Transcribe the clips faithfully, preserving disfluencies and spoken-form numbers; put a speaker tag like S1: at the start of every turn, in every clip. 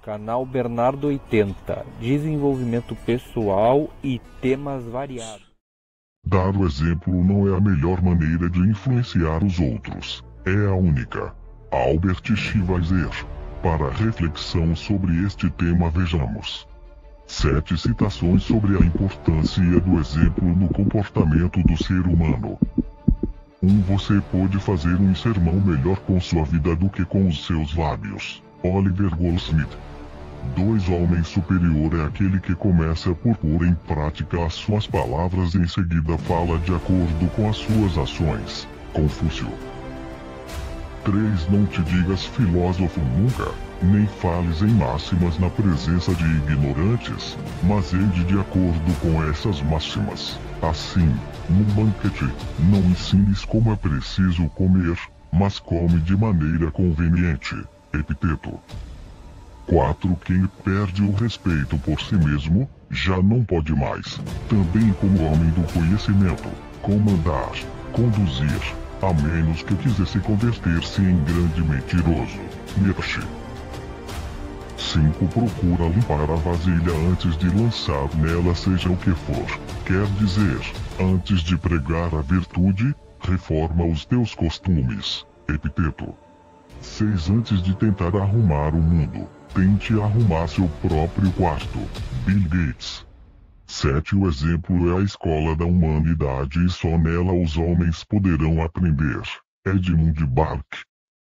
S1: Canal Bernardo oitenta, desenvolvimento pessoal e temas variados.
S2: Dar o exemplo não é a melhor maneira de influenciar os outros, é a única. Albert Schweitzer. Para reflexão sobre este tema vejamos sete citações sobre a importância do exemplo no comportamento do ser humano. um Você pode fazer um sermão melhor com sua vida do que com os seus lábios. Oliver Goldsmith. dois Homem superior é aquele que começa por pôr em prática as suas palavras e em seguida fala de acordo com as suas ações. Confúcio. três Não te digas filósofo nunca, nem fales em máximas na presença de ignorantes, mas ande de acordo com essas máximas. Assim, no banquete, não ensines como é preciso comer, mas come de maneira conveniente. Epiteto. quatro Quem perde o respeito por si mesmo, já não pode mais, também como homem do conhecimento, comandar, conduzir, a menos que quisesse converter-se em grande mentiroso. Nietzsche. cinco Procura limpar a vasilha antes de lançar nela seja o que for, quer dizer, antes de pregar a virtude, reforma os teus costumes. Epiteto. seis Antes de tentar arrumar o mundo, tente arrumar seu próprio quarto. Bill Gates. sete O exemplo é a escola da humanidade e só nela os homens poderão aprender. Edmund Burke.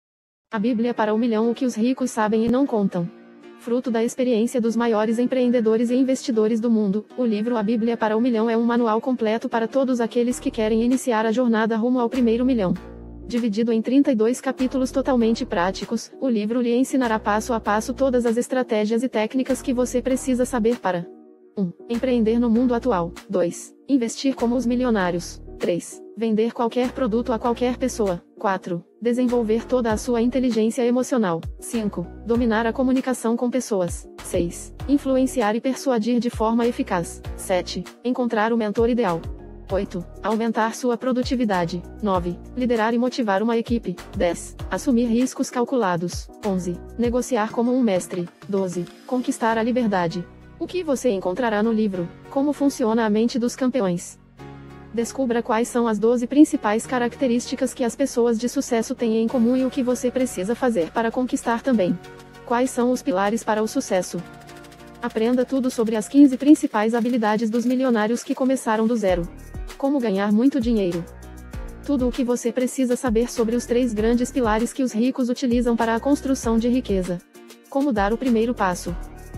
S3: A Bíblia para o milhão: o que os ricos sabem e não contam. Fruto da experiência dos maiores empreendedores e investidores do mundo, o livro A Bíblia para o Milhão é um manual completo para todos aqueles que querem iniciar a jornada rumo ao primeiro milhão. Dividido em trinta e dois capítulos totalmente práticos, o livro lhe ensinará passo a passo todas as estratégias e técnicas que você precisa saber para um Empreender no mundo atual. dois Investir como os milionários. três Vender qualquer produto a qualquer pessoa. quatro Desenvolver toda a sua inteligência emocional. cinco Dominar a comunicação com pessoas. seis Influenciar e persuadir de forma eficaz. sete Encontrar o mentor ideal. oito Aumentar sua produtividade. nove Liderar e motivar uma equipe. dez Assumir riscos calculados. onze Negociar como um mestre. doze Conquistar a liberdade. O que você encontrará no livro? Como funciona a mente dos campeões? Descubra quais são as doze principais características que as pessoas de sucesso têm em comum e o que você precisa fazer para conquistar também. Quais são os pilares para o sucesso? Aprenda tudo sobre as quinze principais habilidades dos milionários que começaram do zero. Como ganhar muito dinheiro. Tudo o que você precisa saber sobre os três grandes pilares que os ricos utilizam para a construção de riqueza. Como dar o primeiro passo.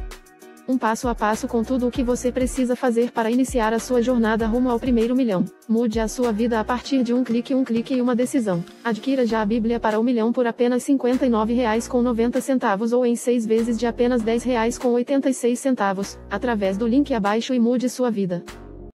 S3: Um passo a passo com tudo o que você precisa fazer para iniciar a sua jornada rumo ao primeiro milhão. Mude a sua vida a partir de um clique, um clique e uma decisão. Adquira já a Bíblia para o milhão por apenas cinquenta e nove reais e noventa centavos ou em seis vezes de apenas dez reais e oitenta e seis centavos, através do link abaixo e mude sua vida.